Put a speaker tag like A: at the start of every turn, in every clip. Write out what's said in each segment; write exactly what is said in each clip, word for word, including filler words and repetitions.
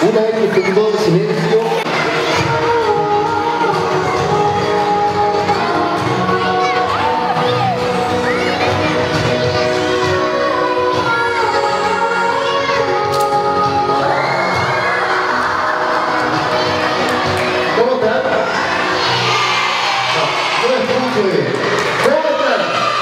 A: Una vez que esté todo en silencio, ¿cómo están? No, no escucho bien. ¿Cómo están?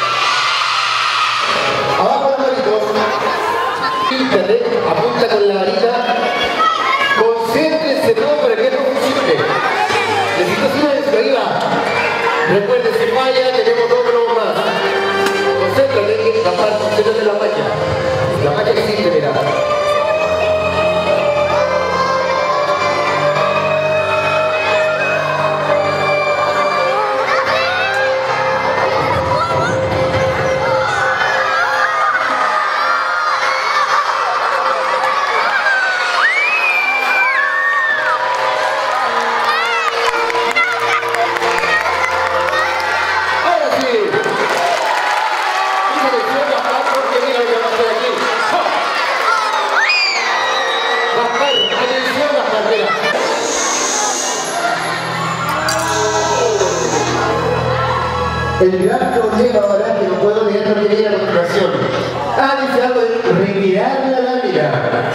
A: Abajo las manitos. Fíjate, apunta con la varita. Concéntrense todo para que no funcione. Necesito silencio, ahí va. Recuerden, si falla, tenemos dos globos más. Concéntrate, que capaz, concéntrate en la malla. La malla que existe, mira. El gran problema ahora es que no puedo leer lo que viene a continuación. Ah, dice algo de retirar la lámina.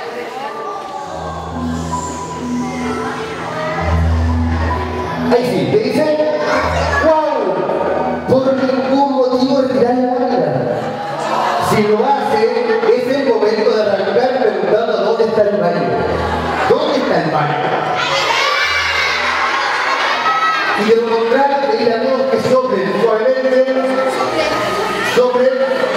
A: Ahí sí, te dice, wow, por ningún motivo retirar la lámina. Si lo hace, es el momento de arrancar preguntando dónde está el baño. ¿Dónde está el baño? Y de lo contrario, pedir a Dios que soplen suavemente, soplen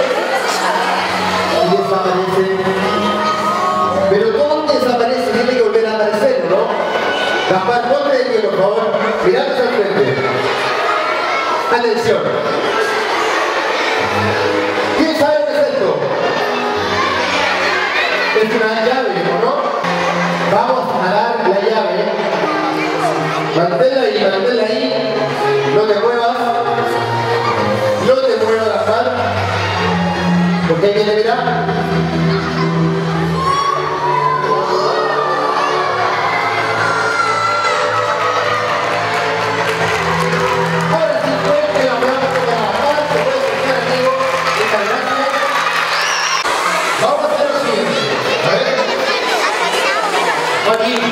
A: y desaparecen. Pero ¿dónde desaparece? Tiene que volver a aparecer, ¿no? Gaspar, ponte de pie, por favor. Mirad hacia el frente. Atención. ¿Quién sabe qué es esto? Es una llave, ¿no? Vamos a dar la llave. Manténla ahí, manténla ahí. No te muevas. No te muevas, Gaspar. Porque hay que le mirar. Ahora sí, fuerte la mano para Gaspar. Se puede sentar, amigo. Muchas gracias. Vamos a hacer lo siguiente. A ver. Aquí.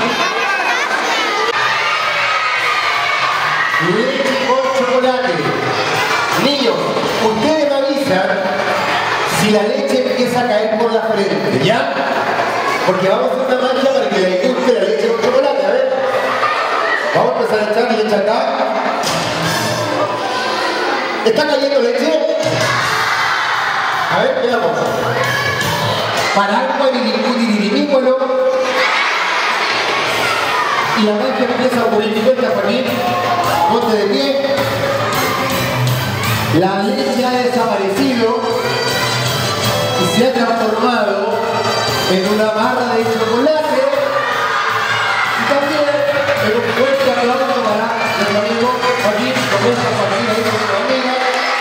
A: Leche con chocolate. Niños, ustedes me avisan si la leche empieza a caer por la frente, ¿ya? Porque vamos a hacer una mancha para que le guste la leche con chocolate, a ver. Vamos a empezar a echar leche acá. ¿Está cayendo leche? A ver, veamos. Paraguas, dirimicuelo. Y la mancha empieza a purificar para mí. Ponte de pie. La leche ha desaparecido y se ha transformado en una barra de chocolate y también en un fuerte aplauso para nuestro amigo Joaquín, con esta familia y nuestra amiga.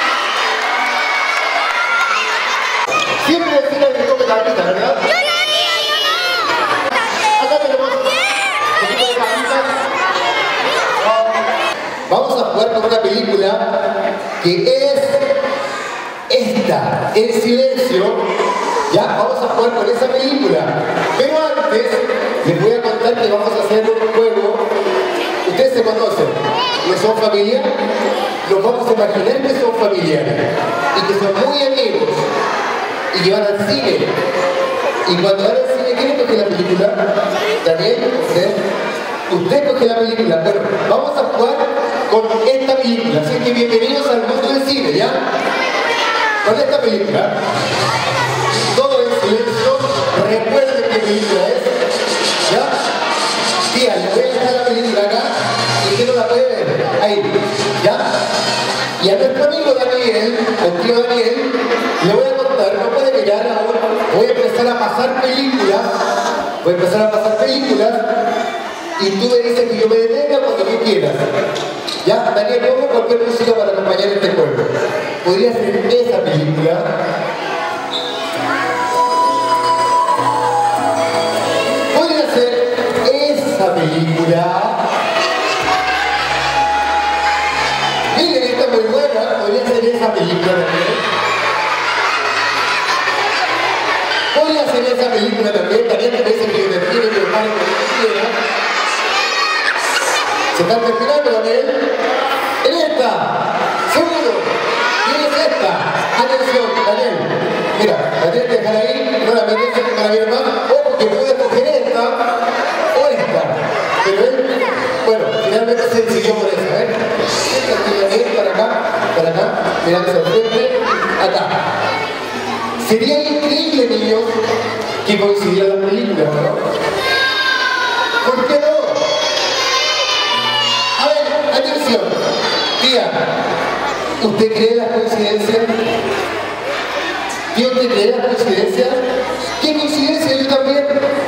A: Siempre decirle que toque la pita, ¿verdad? Acá tenemos un poquito de cajita. Vamos a jugar con una película que es esta, El Silencio. Ya, vamos a jugar con esa película. Pero antes, les voy a contar que vamos a hacer un juego. Ustedes se conocen, ¿no son familia? Nos vamos a imaginar que son familiares y que son muy amigos y que van al cine. Y cuando van al cine, ¿quién escoge la película? ¿Daniel? ¿Usted? Usted coge la película. Bueno, vamos a jugar con esta película. Así que bienvenidos al mundo del cine, ¿ya? Con esta película. Todo en silencio. Recuerden qué película es. ¿Ya? Tía, le voy a dejar la película acá y que no la puede ver. Ahí. ¿Ya? Y a nuestro amigo Daniel, el tío Daniel, le voy a contar, no puede mirar ahora. Voy a empezar a pasar películas. Voy a empezar a pasar películas. Y tú me dices que yo me detenga cuando tú quieras. Ya, Daniel, pongo cualquier música para acompañar este juego. Podría ser esa película. Podría ser esa película también? ¿Podría hacer esa película también? También te parece que me tiene que dejar en quiera. ¿Se están terminando, Daniel? En esta, seguro. ¿Quién es esta? Atención, Daniel. Mira, la tienes que dejar ahí, no la merece que la viene más. Ojo que puedes coger esta o esta. Pero él, bueno, finalmente se decidió por esa, ¿eh? Esta, para acá, para acá, mirando hacia el frente, acá. Sería increíble, niños, que coincidieran las películas, ¿no? ¿Por qué no? A ver, atención. Tía, ¿usted cree en las coincidencias? ¿Tía, usted cree en las coincidencias? ¿Qué coincidencia? Yo también.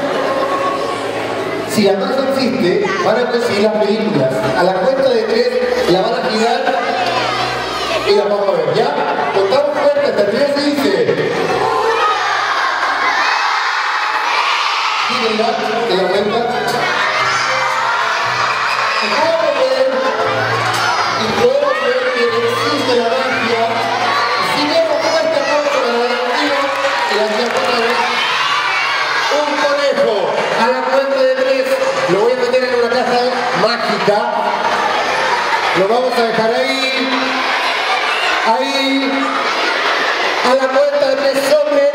A: Si la masa existe, van a coincidir las películas. A la cuenta de tres, la van a girar y la vamos a ver, ¿ya? Contamos fuerte, hasta tres se dice. Gírenla, ¿te das cuenta? Y podemos ver, y podemos ver que existe la magia. Y si vemos fuerte, vamos a la garantía y la tía pone un conejo. A la cuenta de tres, lo voy a meter en una caja mágica. Lo vamos a dejar ahí. Ahí, a la cuenta de tres hombres.